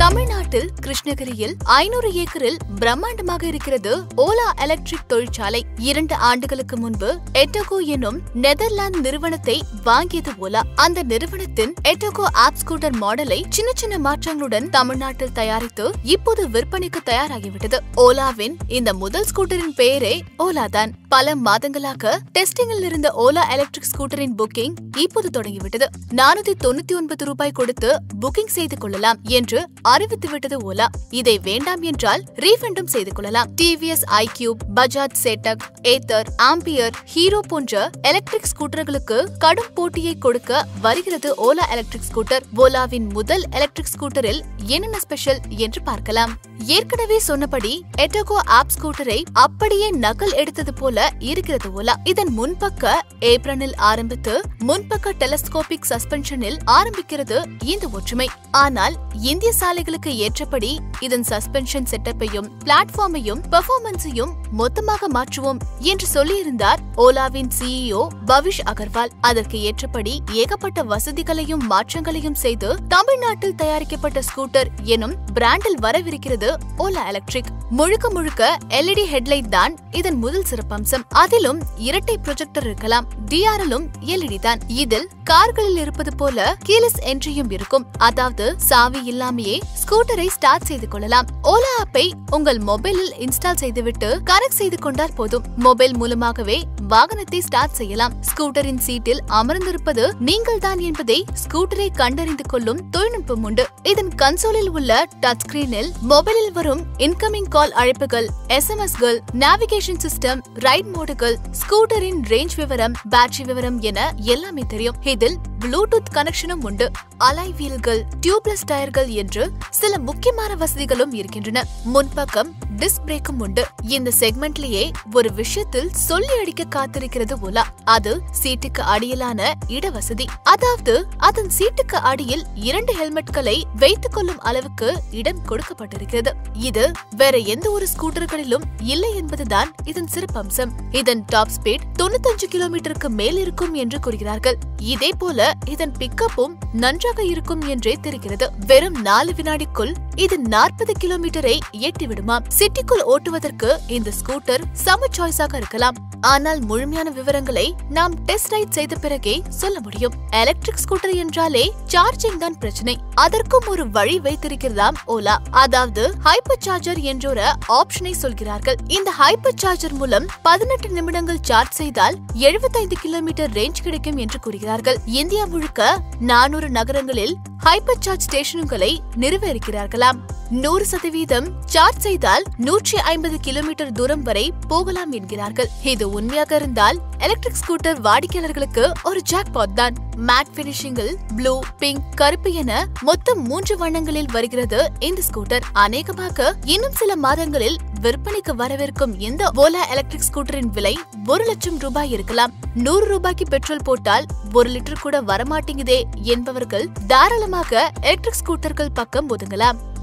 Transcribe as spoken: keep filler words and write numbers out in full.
தமிழ்நாட்டில் கிருஷ்ணகிரியில் ஐநூறு ஏக்கரில் பிரம்மாண்டமாக இருக்கிறது ஓலா எலக்ட்ரிக் தொழிற்சாலை. இரண்டு ஆண்டுகளுக்கு முன்பு எட்டோகோ எனும் நெதர்லாந்து நிறுவனத்தை வாங்கியது ஓலா. அந்த நிறுவனத்தின் எட்டோகோ ஆப் ஸ்கூட்டர் மாடலை சின்ன சின்ன மாற்றங்களுடன் தமிழ்நாட்டில் தயாரித்து இப்போது விற்பனைக்கு தயாராகிவிட்டது. ஓலாவின் இந்த முதல் ஸ்கூட்டரின் பெயரே ஓலா தான். பல மாதங்களாக டெஸ்டிங்கில் இருந்த ஓலா எலக்ட்ரிக் ஸ்கூட்டரின் புக்கிங் இப்போது தொடங்கிவிட்டது. நானூத்தி தொண்ணூத்தி ஒன்பது ரூபாய் கொடுத்து புக்கிங் செய்து கொள்ளலாம் என்று அறிவித்துவிட்டது ஓலா. இதை வேண்டாம் என்றால் ரீஃபண்டும் செய்து கொள்ளலாம். TVS iQube, Bajaj Chetak, Ather, Ampere, Hero போன்ற எலக்ட்ரிக் ஸ்கூட்டர்களுக்கு கடும் போட்டியை கொடுக்க வருகிறது ஓலா எலக்ட்ரிக் ஸ்கூட்டர். ஓலாவின் முதல் எலக்ட்ரிக் ஸ்கூட்டரில் என்னென்ன ஸ்பெஷல் என்று பார்க்கலாம். ஏற்கனவே சொன்னபடி எட்டோகோ ஆப் ஸ்கூட்டரை அப்படியே நகல் எடுத்தது போல இருக்கிறது ஓலா. இதன் முன்பக்க ஏப்ரனில் ஆரம்பித்து முன்பக்க டெலஸ்கோபிக் சஸ்பென்ஷனில் ஆரம்பிக்கிறது இந்த ஒற்றுமை. ஆனால் இந்திய சாலைகளுக்கு ஏற்றபடி இதன் சஸ்பென்ஷன் செட்டப்பையும் பிளாட்ஃபார்மையும் பெர்ஃபார்மன்ஸையும் மொத்தமாக மாற்றுவோம் என்று சொல்லியிருந்தார் ஓலாவின் சிஇஓ பவிஷ் அகர்வால். அதற்கு ஏற்றபடி ஏகப்பட்ட வசதிகளையும் மாற்றங்களையும் செய்து தமிழ்நாட்டில் தயாரிக்கப்பட்ட ஸ்கூட்டர் எனும் பிராண்டில் வரவிருக்கிறது ஓலா எலக்ட்ரிக். முழுக்க முழுக்க எல்இடி ஹெட்லைட் தான் இதன் முதல் சிறப்பம்சம். அதிலும் இரட்டை ப்ரொஜெக்டர் இருக்கலாம். டிஆர்எலும் எல்இடி தான். இதில் கார்களில் இருப்பது போல கீலெஸ் என்ட்ரியும் இருக்கும். அதாவது சாவி இல்லாமையே ஸ்கூட்டரை ஸ்டார்ட் செய்து கொள்ளலாம். ஓலா ஆப்பை உங்கள் மொபைலில் இன்ஸ்டால் செய்துவிட்டு கனெக்ட் செய்து கொண்டால் போதும். மொபைல் மூலமாகவே வாகனத்தை ஸ்டார்ட் செய்யலாம். ஸ்கூட்டரின் சீட்டில் அமர்ந்திருப்பது நீங்கள் தான் என்பதை ஸ்கூட்டரை கண்டறிந்து கொள்ளும் தொழில்நுட்பம் உண்டு. இதன் கன்சோலில் உள்ள டச் ஸ்கிரீனில் மொபைலில் வரும் இன்கமிங் கால் அழைப்புகள், எஸ்எம்எஸ்கள், நேவிகேஷன் சிஸ்டம், ரைட் மோடுகள், ஸ்கூட்டரின் ரேஞ்ச் விவரம், பேட்டரி விவரம் என எல்லாமே தெரியும். இதில் ப்ளூடூத் கனெக்ஷனும் உண்டு. அலாய் வீல்கள், டியூப்லெஸ் டயர்கள் என்று சில முக்கியமான வசதிகளும் இருக்கின்றன. முன்பக்கம் டிஸ்க் பிரேக்கும் உண்டு. இந்த செக்மெண்ட்லயே ஒரு விஷயத்தில் சொல்லி அடிக்க காத்திருக்கிறது ஓலா. அது சீட்டுக்கு அடியிலான இடவசதி. அதாவது அதன் சீட்டுக்கு அடியில் இரண்டு ஹெல்மெட்களை வைத்துக் கொள்ளும் அளவுக்கு இடம் கொடுக்கப்பட்டிருக்கிறது. இது வேற எந்த ஒரு ஸ்கூட்டர்களிலும் இல்லை என்பதுதான் இதன் சிறப்பம்சம். இதன் டாப் ஸ்பீட் தொண்ணூத்தஞ்சு கிலோமீட்டருக்கு மேல் இருக்கும் என்று கூறுகிறார்கள். இதே போல இதன் பிக்கப்பும் நன்றாக இருக்கும் என்றே தெரிகிறது. வெறும் நாலு வினாடிக்குள் இது நாற்பது கிலோமீட்டரை எட்டி விடுமாம். சிட்டிக்குள் ஓட்டுவதற்கு இந்த ஸ்கூட்டர் சம சாய்ஸாக இருக்கலாம். ஆனால் முழுமையான விவரங்களை நாம் டெஸ்ட் ரைட் செய்த பிறகே சொல்ல முடியும். எலக்ட்ரிக் ஸ்கூட்டர் என்றாலே சார்ஜிங் தான் பிரச்சனை. அதற்கும் ஒரு வழி வைத்திருக்கிறதாம் ஓலா. அதாவது ஹைப்பர் சார்ஜர் என்ற ஒரு ஆப்ஷனை சொல்கிறார்கள். இந்த ஹைப்பர் சார்ஜர் மூலம் பதினெட்டு நிமிடங்கள் சார்ஜ் செய்தால் எழுபத்தைந்து கிலோமீட்டர் ரேஞ்ச் கிடைக்கும் என்று கூறுகிறார்கள். இந்தியா முழுக்க நானூறு நகரங்களில் ஹைப்பர் சார்ஜ் ஸ்டேஷன்களை நிறுவ இருக்கிறார்களாம். நூறு சதவீதம் சார்ஜ் செய்தால் நூற்றி ஐம்பது கிலோமீட்டர் தூரம் வரை போகலாம் என்கிறார்கள். இது உண்மையாக இருந்தால் எலக்ட்ரிக் ஸ்கூட்டர் வாடிக்கையாளர்களுக்கு ஒரு ஜாக்பாட் தான். மேட் பினிஷிங்கில் ப்ளூ, பிங்க், கருப்பு என மொத்தம் மூன்று வண்ணங்களில் வருகிறது இந்த ஸ்கூட்டர். அநேகமாக இன்னும் சில மாதங்களில் விற்பனைக்கு வரவிருக்கும் இந்த ஓலா எலக்ட்ரிக் ஸ்கூட்டரின் விலை ஒரு லட்சம் ரூபாய் இருக்கலாம். நூறு ரூபாய்க்கு பெட்ரோல் போட்டால் ஒரு லிட்டர் கூட வரமாட்டேங்குதே என்பவர்கள் தாராளமாக எலக்ட்ரிக் ஸ்கூட்டர்கள் பக்கம் ஒதுங்கலாம்.